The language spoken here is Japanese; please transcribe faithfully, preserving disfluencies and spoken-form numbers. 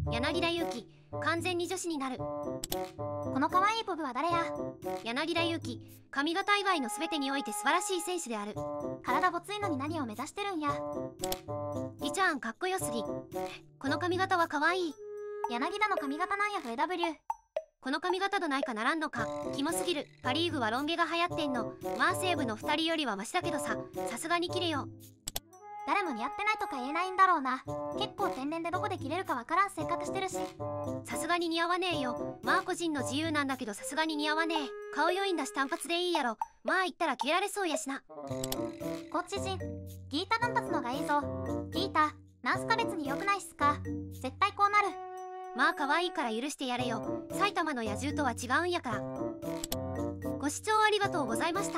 柳田悠岐、完全に女子になる。 この可愛いボブは誰や？ 柳田悠岐、髪型以外の全てにおいて素晴らしい選手である。 体ごついのに何を目指してるんや？ リチャーンかっこよすぎ。この髪型は可愛い。 柳田の髪型なんやフ エーダブリュー。 この髪型どないかならんのか。キモすぎる。パリーグはロン毛が流行ってんの。まあ西武のふたりよりはマシだけどさ、さすがに切れよ。 誰も似合ってないとか言えないんだろうな。結構天然でどこで切れるかわからん性格してるし。 さすがに似合わねえよ。まあ個人の自由なんだけどさすがに似合わねえ。顔良いんだし単発でいいやろ。まあ言ったら切られそうやしな。 コーチ陣、ギータ単発のがいいぞ。ギータ、なんすか別に良くないっすか。絶対こうなる。 まあ可愛いから許してやれよ。埼玉の野獣とは違うんやから。ご視聴ありがとうございました。